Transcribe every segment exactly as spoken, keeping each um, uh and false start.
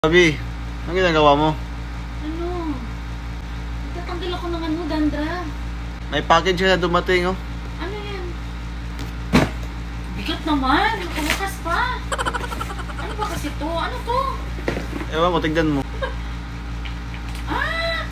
Sabi, ang ginagawa mo? Ano? Tatanggal ako ng ano, dandra. May package ka na dumating, oh. Ano yan? Bigat naman. Nakabukas pa. Ano ba kasi to? Ano to? Ewan ko, tignan mo. Ah!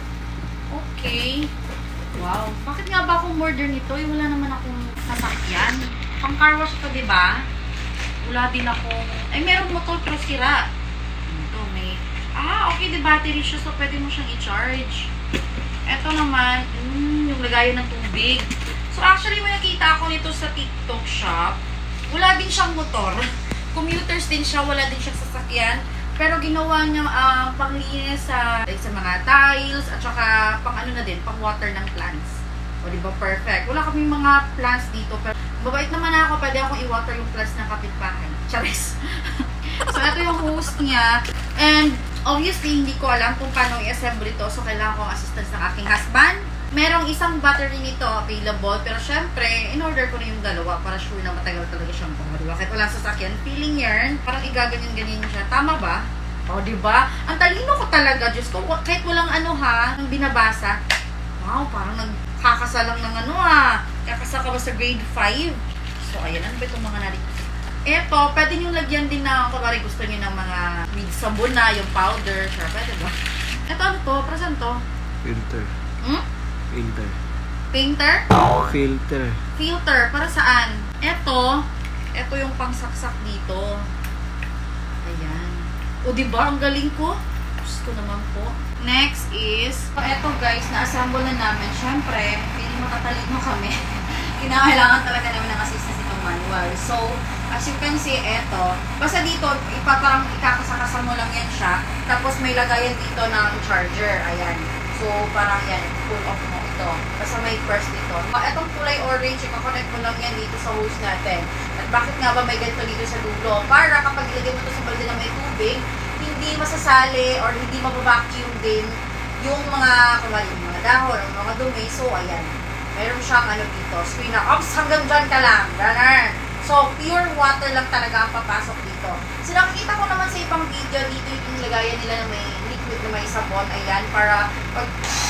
Okay. Wow. Bakit nga ba akong order nito? Eh, wala naman akong sasakyan. Pang car wash to, diba? Wala din akong... Ay, meron motor pero sira. Ito, may... Ah, okay, di battery siya. So, pwede mo siyang i-charge. Ito naman, mm, yung lagayan ng tubig. So, actually, may nakita ako nito sa TikTok shop. Wala din siyang motor. Commuters din siya. Wala din siyang sasakyan. Pero ginawa niya uh, panglinis sa, like, sa mga tiles at saka pang ano na din, pang water ng plants. O, di ba? Perfect. Wala kami mga plants dito. Pero mabait naman ako. Pwede akong i-water yung plants ng kapitbahay. Charis. So, ito yung host niya. And, obviously, hindi ko alam kung paano i-assemble ito. So, kailangan ko ang assistance ng aking husband. Merong isang battery nito available. Pero, syempre, in-order ko na yung dalawa para sure na matagal talaga siyang pang. Diba? Kahit wala sasakyan. Feeling yarn, parang igaganyan-ganyan siya. Tama ba? O, diba? Ang talino ko talaga. Diyos ko, kahit walang ano ha, ang binabasa. Wow, parang nagkakasa lang ng ano ha. Kakasa ka ba sa grade five? So, ayan. Ano ba itong mga narito? Eto, pwede nyo lagyan din na, kapag gusto nyo ng mga with sabon na, yung powder. Sure, pwede ba? Eto, ano to? Para saan to? Filter. Hmm? Filter. Painter? Filter. Filter. Para saan? Eto, eto yung pangsaksak dito. Ayan. O, diba? Ang galing ko. Diyos ko naman po. Next is, eto guys, na-assemble na namin. Siyempre, feeling matatalino kami. Kinakailangan talaga namin ng assistance itong manual. So, as you can see, eto. Basta dito, ipaparang ikakasakasa mo lang yan siya. Tapos may lagayan dito ng charger. Ayan. So, parang yan. Pull off mo ito. Basta may first dito. Etong kulay orange, ikakonect mo lang yan dito sa hose natin. At bakit nga ba may ganito dito sa dulo? Para kapag ilagay mo ito sa balde na may tubig, hindi masasali or hindi mababacuum din yung mga, kumali, yung mga dahon, yung mga dumi. So, ayan. Meron siyang ano dito. Screen na, ops, hanggang dyan ka lang. Ganun. So, pure water lang talaga ang papasok dito. So, nakikita ko naman sa ibang video, dito yung nilagayan nila na may liquid na may sabon. Ayan, para pag...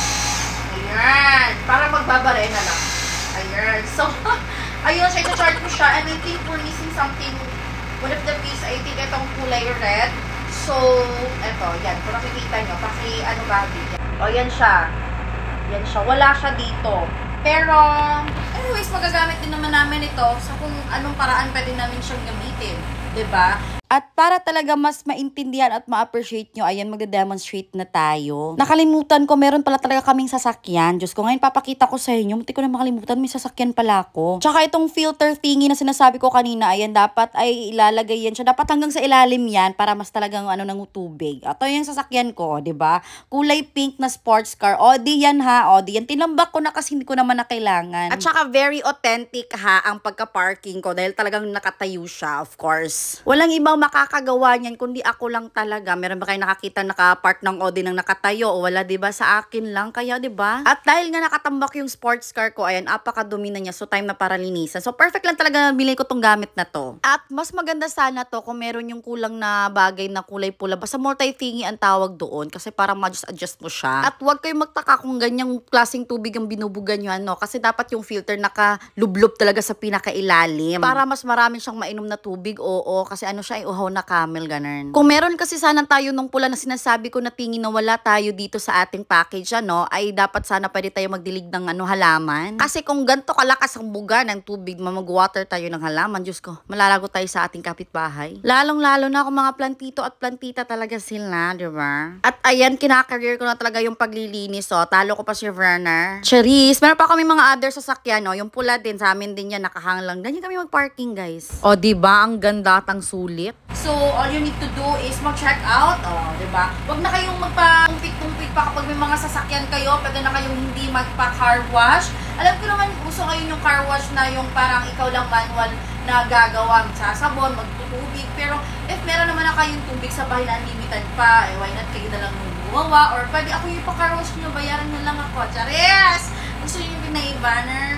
Ayan. Para magbabare na lang. Ayan. So, ayun siya. Ito-charge ko siya. And I think we're missing something. One of the piece, I think itong kulay red. So, eto. Yan. Kung nakikita nyo, paki ano ba dito. O, yan siya. Yan siya. Wala siya dito. Pero, anyways, magagamit din naman namin ito sa kung anong paraan pwede namin siyang gamitin. Diba? At para talaga mas maintindihan at ma-appreciate nyo, ayan, magde-demonstrate na tayo. Nakalimutan ko, meron pala talaga kaming sasakyan. Diyos ko, ngayon papakita ko sa inyo. Munti ko na makalimutan, may sasakyan pala ako. Tsaka itong filter thingy na sinasabi ko kanina, ayan, dapat ay ilalagay yan siya. Dapat hanggang sa ilalim yan para mas talagang ano, ng tubig. Ito yung sasakyan ko, di ba? Kulay pink na sports car. O, di yan ha. O, di yan. Tinambak ko na kasi hindi ko naman na kailangan. At saka very authentic ha ang pagka-parking ko dahil talagang nakatayo siya, of course. Walang ibang makakagawa niyan kundi ako lang talaga. Meron ba kayo nakakita naka-park ng Audi nang nakatayo o wala, 'di ba? Sa akin lang kaya, 'di ba? At dahil nga nakatambak yung sports car ko, ayan, apakadumi na niya. So time na para linisan. So perfect lang talaga bilhin ko tong gamit na to. At mas maganda sana to kung meron yung kulang na bagay na kulay pula. Basta multi-thingy ang tawag doon kasi para ma-adjust mo siya. At huwag kayong magtaka kung ganyang klaseng tubig ang binubugan nyo, ano, kasi dapat yung filter naka-lublob talaga sa pinakailalim para mas marami siyang mainom na tubig. Oo, kasi ano siya, uhaw na camel, ganun. Kung meron kasi sana tayo nung pula na sinasabi ko na tingin na wala tayo dito sa ating package, ano, ay dapat sana pwede tayo magdilig ng ano, halaman. Kasi kung ganito kalakas ang buga ng tubig, mamag-water tayo ng halaman, Diyos ko, malalago tayo sa ating kapitbahay. Lalong-lalo na kung mga plantito at plantita talaga sila, di ba? At ayan, kinakareer ko na talaga yung paglilinis, oh. Talo ko pa si Werner. Cherise, meron pa kami mga other sasakyan, oh. Yung pula din, sa amin din yan, nakahang lang. Ganyan kami mag-parking, guys. O, di ba? Ang ganda tang sulit. So, all you need to do is mag-check out. O, oh, diba? Huwag na kayong magpa-tumpik-tumpik pa kapag may mga sasakyan kayo. Pwede na kayong hindi magpa-car wash. Alam ko naman, gusto ngayon yung car wash na yung parang ikaw lang manual na gagawa. Magsasabon, magtutubig. Pero, if meron naman na kayong tubig sa bahay na unlimited pa, eh, why not kayo na lang gumawa? Or pwede ako yung pa-car wash nyo, bayaran nyo lang ako. Charis! Gusto nyo yung pinay-banner?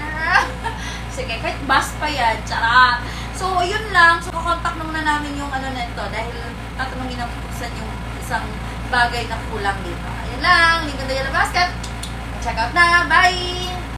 Sige, kahit bus pa yan. Charot! So, yun lang. So, kakontak naman na namin yung ano na ito dahil tatanungin na kung saan yung isang bagay na kulang dito. Ayan lang, link in the yellow basket. Check out na. Bye!